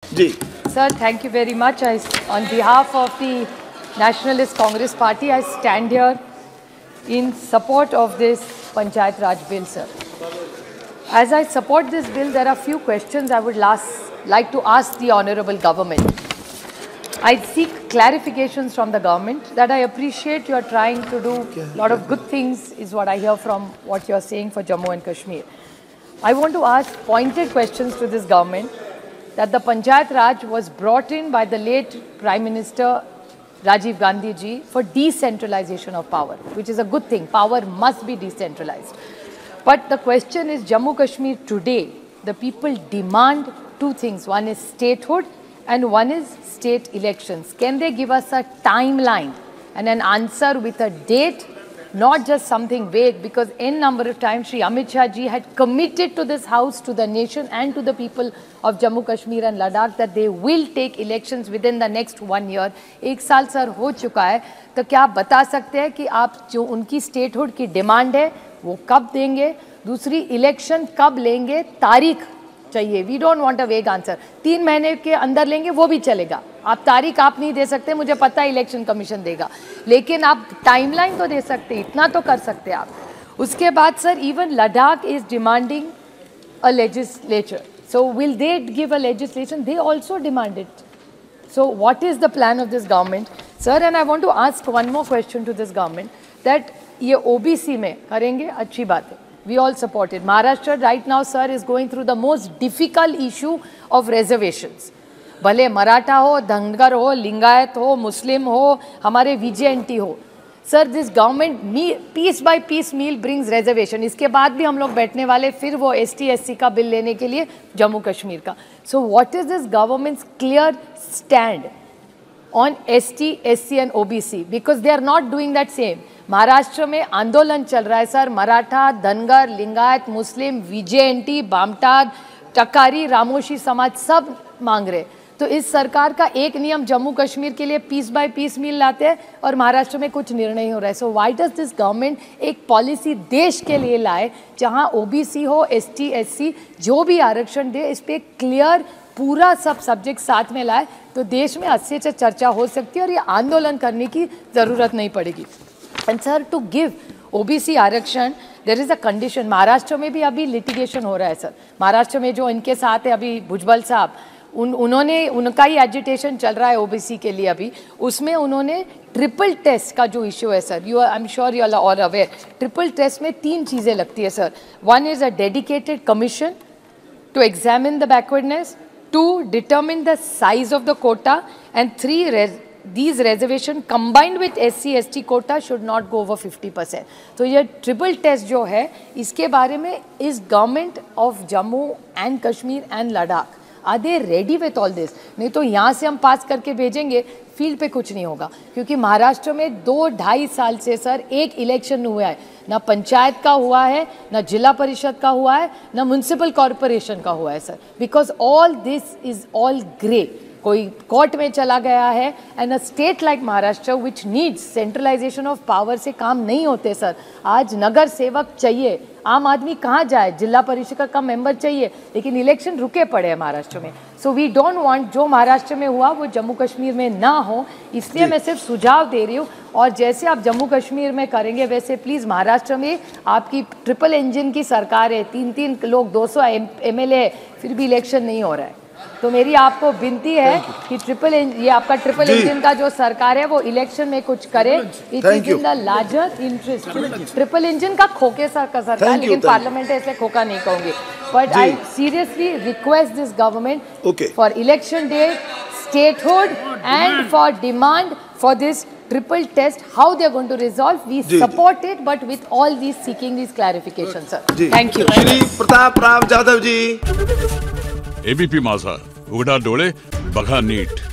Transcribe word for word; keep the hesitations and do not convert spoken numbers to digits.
Ji Sir, thank you very much. I, on behalf of the Nationalist Congress Party, I stand here in support of this Panchayat Raj bill, sir. As I support this bill, there are few questions I would last, like to ask the honourable government. I seek clarifications from the government that I appreciate you are trying to do a lot of good things, is what I hear from what you are saying for Jammu and Kashmir. I want to ask pointed questions to this government that the Panchayat Raj was brought in by the late Prime Minister Rajiv Gandhi ji for decentralization of power, which is a good thing. Power must be decentralized. But the question is, Jammu Kashmir today, the people demand two things. One is statehood and one is state elections. Can they give us a timeline and an answer with a date, not just something vague? Because n number of times Shri Amit Shah ji had committed to this house, to the nation and to the people of Jammu Kashmir and Ladakh that they will take elections within the next one year. एक साल sir हो चुका है, तो क्या आप बता सकते हैं कि आप जो उनकी स्टेटहुड की डिमांड है वो कब देंगे? दूसरी, इलेक्शन कब लेंगे? तारीख चाहिए. वी डोंट वांट अ वेग आंसर. तीन महीने के अंदर लेंगे वो भी चलेगा. आप तारीख आप नहीं दे सकते, मुझे पता है इलेक्शन कमीशन देगा, लेकिन आप टाइमलाइन तो दे सकते, इतना तो कर सकते आप. उसके बाद sir, even Ladakh is demanding a legislature. So will they give a legislation? They also demand it. So what is the plan of this government? Sir, and I want to ask one more question to this government, that ये O B C में करेंगे, अच्छी बात है. We all support it. Maharashtra right now, sir, is going through the most difficult issue of reservations. भले मराठा हो, धनगर हो, लिंगायत हो, मुस्लिम हो, हमारे V J N T हो. Sir, this government piece by piece meal brings reservation. इसके बाद भी हम लोग बैठने वाले फिर वो एस टी एस सी का बिल लेने के लिए जम्मू कश्मीर का. So what is this government's clear stand on S T S C and O B C? Because they are not doing that same. Maharashtra में आंदोलन चल रहा है sir. Maratha, Dhangar, Lingayat, Muslim, V J N T, बामटाग, टकारी, रामोशी समाज सब मांग रहे. तो इस सरकार का एक नियम जम्मू कश्मीर के लिए पीस बाय पीस मील लाते हैं और महाराष्ट्र में कुछ निर्णय हो रहा है. So why does this government एक पॉलिसी देश के लिए लाए जहां ओबीसी हो, एसटी, एससी, जो भी आरक्षण दे, इस पे क्लियर पूरा सब सब्जेक्ट साथ में लाए तो देश में अच्छे से चर्चा हो सकती है और ये आंदोलन करने की ज़रूरत नहीं पड़ेगी. And sir, to give OBC आरक्षण there is a condition. Maharashtra में भी अभी लिटिगेशन हो रहा है सर. महाराष्ट्र में जो इनके साथ है अभी भुजबल साहब, उन उन्होंने उनका ही एजिटेशन चल रहा है ओबीसी के लिए अभी. उसमें उन्होंने ट्रिपल टेस्ट का जो इशू है sir, you I am sure you are all aware. Triple test में तीन चीज़ें लगती है sir. One is a dedicated commission to examine the backwardness, to determine the size of the quota, and three, these reservation combined with S C S T quota should not go over fifty percent. तो ये triple test जो है, इसके बारे में इस government of Jammu and Kashmir and Ladakh are they ready with all this? नहीं तो यहाँ से हम पास करके भेजेंगे, फील्ड पे कुछ नहीं होगा. क्योंकि महाराष्ट्र में दो ढाई साल से सर एक इलेक्शन हुआ है, ना पंचायत का हुआ है, ना जिला परिषद का हुआ है, ना म्यूनसिपल कॉरपोरेशन का हुआ है sir. Because all this is all grey. कोई कोर्ट में चला गया है. And a state like Maharashtra which needs centralisation of power से काम नहीं होते सर. आज नगर सेवक चाहिए, आम आदमी कहाँ जाए? जिला परिषद का मेंबर चाहिए, लेकिन इलेक्शन रुके पड़े हैं महाराष्ट्र में. सो वी डोंट वांट जो महाराष्ट्र में हुआ वो जम्मू कश्मीर में ना हो. इसलिए मैं सिर्फ सुझाव दे रही हूँ. और जैसे आप जम्मू कश्मीर में करेंगे वैसे प्लीज़ महाराष्ट्र में आपकी ट्रिपल इंजन की सरकार है. तीन तीन लोग, दो सौ एम एल ए, फिर भी इलेक्शन नहीं हो रहा है. तो मेरी आपको विनती है कि ट्रिपल ये आपका ट्रिपल इंजन का जो सरकार है वो इलेक्शन में कुछ करे. It is in the larger interest. Triple engine का खोके सर का सरकार, लेकिन पार्लियामेंट है इसलिए खोका नहीं कहूंगी. But I seriously request this government for election day, statehood, and for demand for this triple test, how they are going to resolve. We जी, support जी. it, but with all these seeking these clarifications, sir. जी. Thank you. Shri Pratap Rao Jadhav ji. ABP Majha, उघडा डोळे बघा NEET.